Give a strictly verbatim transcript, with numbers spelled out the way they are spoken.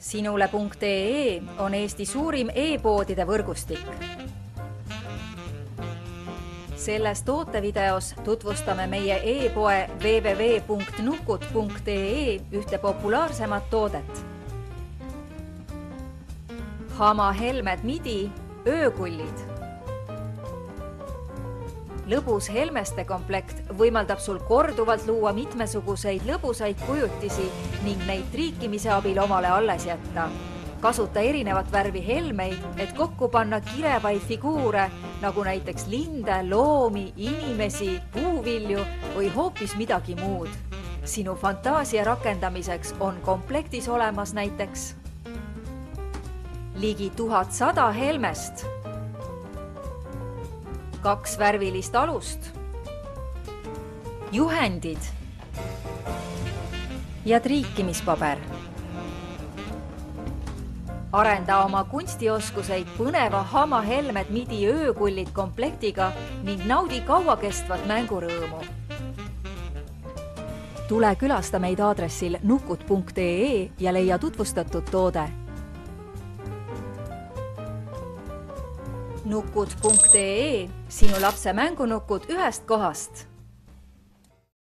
Sinule.ee on Eesti suurim e-poodide võrgustik. Selles tootevideos tutvustame meie e-poe w w w punkt nukud punkt ee ühte populaarsemat toodet. Hama Helmed Midi öökullid. Lõbus helmeste komplekt võimaldab sul korduvalt luua mitmesuguseid lõbusaid kujutisi ning neid triikimise abil omale alles jätta. Kasuta erinevat värvi helmeid, et kokku panna kirevaid figuure, nagu näiteks linde, loomi, inimesi, puuvilju või hoopis midagi muud. Sinu fantaasia rakendamiseks on komplektis olemas näiteks ligi tuhat sada helmest, kaks värvilist alust, juhendid ja triikimispaber. Arenda oma kunstioskuseid põneva Hama Helmed Midi öökullid komplektiga ning naudi kauakestvat mängurõõmu. Tule külasta meid aadressil nukud punkt ee ja leia tutvustatud toode. nukud punkt ee, sinu lapse mängunukud ühest kohast.